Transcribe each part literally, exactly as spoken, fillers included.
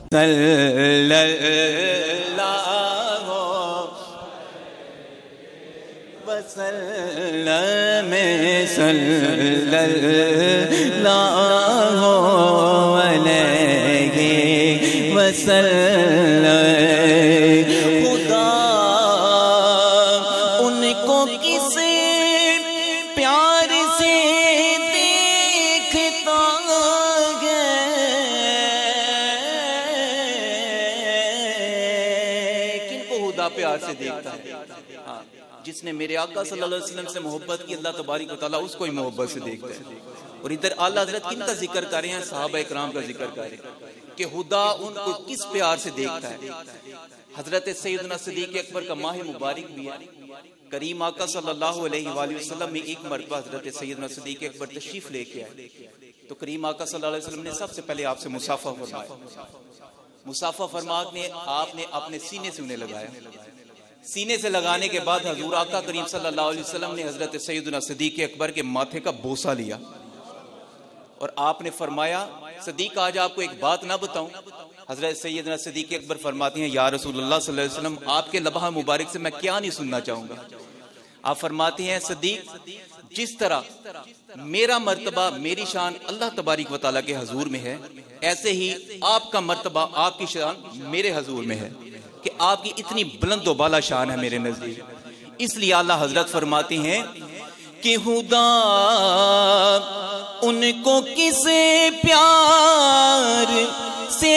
सल्लल्लाहु वसल्लम सल्लल्लाहु अलैहि वसल्लम। खुदा उनको किसे प्यार से देखता है, किनको खुदा प्यार से देखता है? हाँ, जिसने मेरे आका सल्लल्लाहु अलैहि वसल्लम से मोहब्बत की, अल्लाह तबारक व तआला उसको ही मोहब्बत से देखता है। और इधर आला हज़रत किन का जिक्र कर रहे हैं? सहाबा इकराम का जिक्र कर रहे हैं कि खुदा उनको किस प्यार से देखता है। हजरत सैयदना सिद्दीक़ अकबर का माह मुबारक भी है। करीम आका सल्लल्लाहु अलैहि वसल्लम में एक मरतबा हजरत सैयदना सिद्दीक़ अकबर तशरीफ लेके आए तो करीम आका सल्लल्लाहु अलैहि वसल्लम ने सबसे पहले आपसे मुसाफा फरमाया। मुसाफा फरमा ने आपने अपने सीने से उन्हें लगाया। सीने से लगाने के बाद हजूर आका करीम सल्लल्लाहु अलैहि वसल्लम ने हजरत सैयदना सिद्दीक़ अकबर के माथे का बोसा लिया और आपने फरमाया, सिद्दीक़ आज आपको एक बात ना बताऊं? हजरत सैयदना सिद्दीक़ अकबर फरमाते हैं, या रसूलुल्लाह सल्लल्लाहु अलैहि वसल्लम, आपके लबहा मुबारक से मैं क्या नहीं सुनना चाहूंगा। आप फरमाते हैं, सिद्दीक़ जिस तरह मेरा मर्तबा मेरी शान अल्लाह तबारक व तआला के हजूर में है, ऐसे ही आपका मर्तबा आपकी शान मेरे हजूर में है कि आपकी इतनी बुलंद व बाला शान है मेरे नजदीक। इसलिए आला हजरत फरमाते हैं कि खुदा उनको किसे प्यार से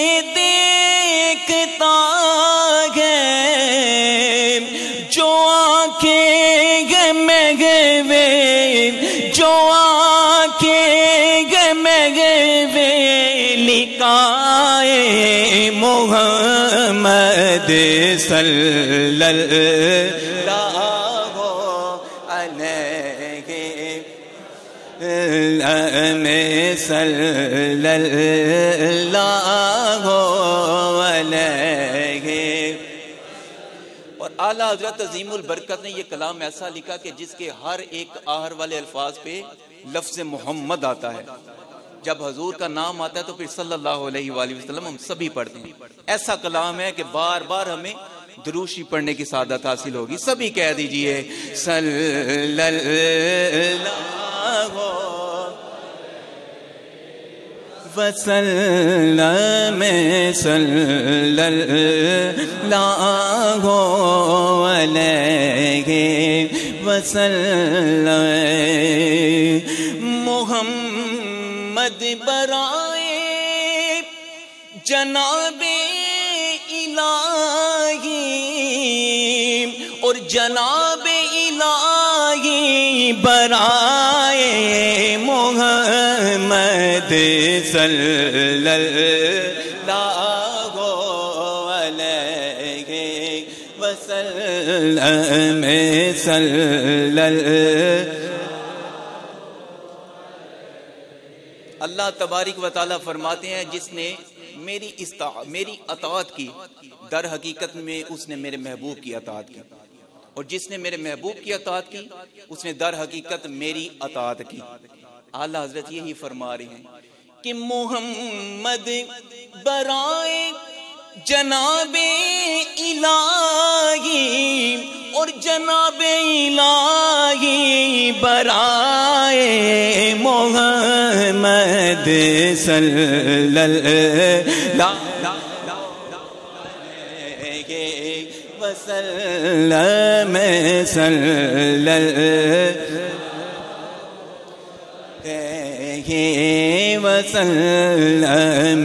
देखता है, जो आंखें में गए, जो आंखें में गए लिकाए मोहम्मद सल्लल्लाहु अलैहि सल्लल्लाहु अलैहि। और आला हजरत अजीमुल बरकत ने यह कलाम ऐसा लिखा कि जिसके हर एक आहर वाले अल्फाज पे लफ्ज मोहम्मद आता है। जब हजूर का नाम आता है तो फिर सल्लल्लाहु अलैहि वसल्लम हम सभी पढ़ते हैं। ऐसा कलाम है कि बार बार हमें दुरूशी पढ़ने की सादत हासिल होगी। सभी कह दीजिए सल्लल्लाहु वसल्लम सल्लल्लाहु अलैहि वसल्लम। मोहम्मद बराए जनाबे इलाही और जनाबे इलाही बराए मोहम्मद सल्लल्लाहु अलैहि वसल्लम सल्लल्लाहु। अल्लाह तबारक व तआला फरमाते हैं, जिसने मेरी इस्ता मेरी अताअत की, दर हकीकत में उसने मेरे महबूब की अताअत की, और जिसने मेरे महबूब की अताअत की उसने दर हकीकत मेरी अताअत की। आला हजरत यही फरमा रहे हैं कि मोहम्मद बराए जनाबे इलाही और जनाबे इलाही बराए मोहम्मद सल्लल्लाहु अलैहि वसल्लम सल्लल्लाहु वसल्लम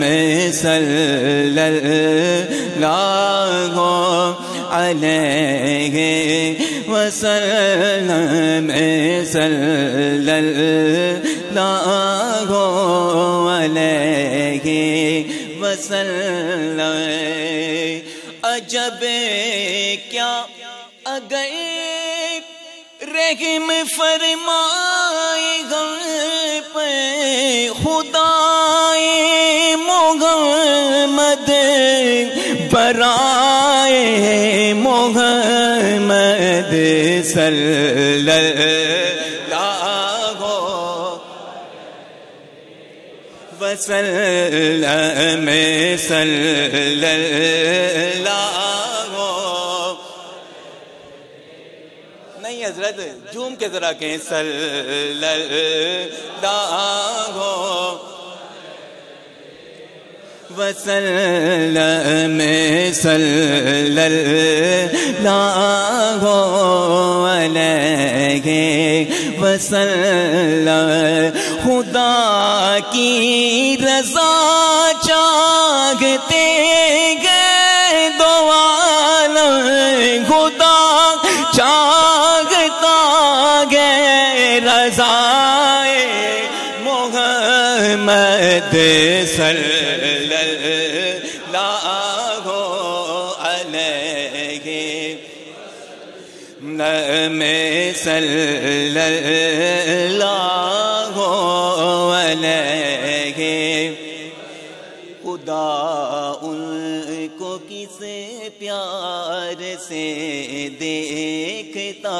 सल्लल्लाहु अलैहि वसल्लम सल्लल्लाहु अलैहि वसल्लम। अजब क्या अगर रहम फरमाए गम पे खुदाए मोहम्मद बराए मोहम्मद सल्लल्लाहु وسلم صلی اللہ نہیں حضرت جھوم کے ذرا کہیں صلی اللہ وسلم صلی اللہ علیہ وسلم خدا کی رضا چاہتے گئے دو عالم خدا چاہتا گئے رضائے محمد صلی اللہ علیہ میں صلی اللہ علیہ خدا ان کو کس پیار سے دیکھتا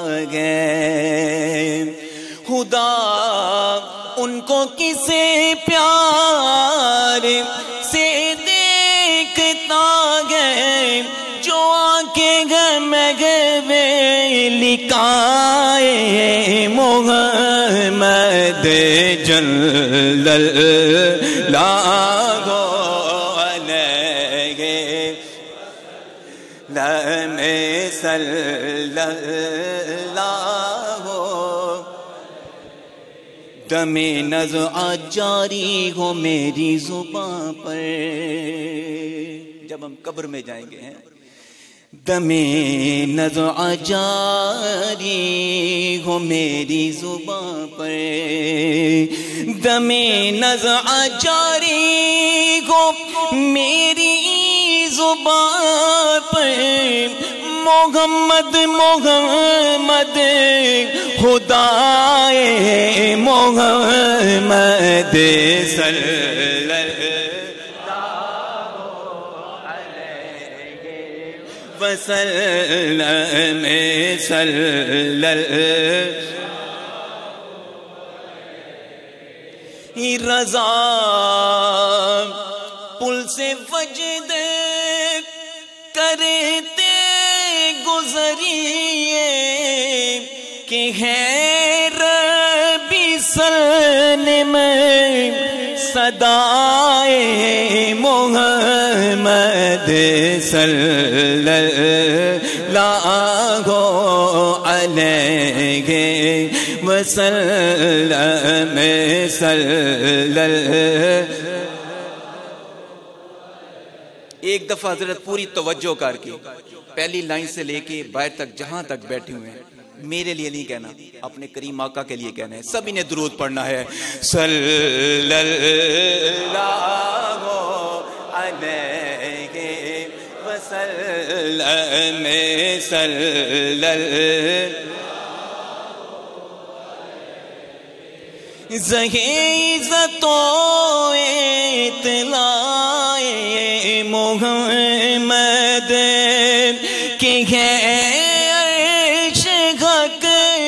گئے خدا ان کو کس پیار سے دیکھتا گئے جو آنکھیں غم میں لکھائے محمد جل اللہ علیہ لم صلی اللہ دم نزع جاری ہو میری زباں پر جب ہم قبر میں جائیں گے ہیں دم نزع جاری ہو میری زباں پر دم نزع جاری ہو میری زباں پر محمد محمد خدائے محمد صلی وسلم صلی رضا پل سے وجد کرتے گزریے کہ ہے ربی سلم صدائے محمد صلی اللہ علیہ وسلم صلی ایک دفعہ حضرت پوری توجہ کر کے پہلی لائن سے لے کے باہر تک جہاں تک بیٹھے ہوئے ہیں میرے لیے نہیں کہنا اپنے کریم آقا کے لیے کہنا ہے سبھی نے درود پڑھنا ہے صلی اللہ علیہ وسلم صلی عزت و اطلاع محمد کہ ہے عرش حق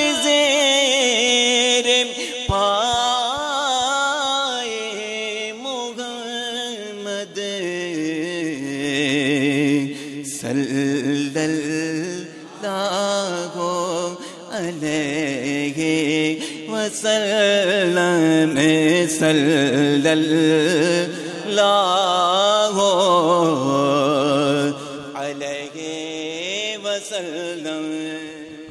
زیر پائے محمد صلی اللہ علیہ وسلم صلی اللہ علیہ وسلم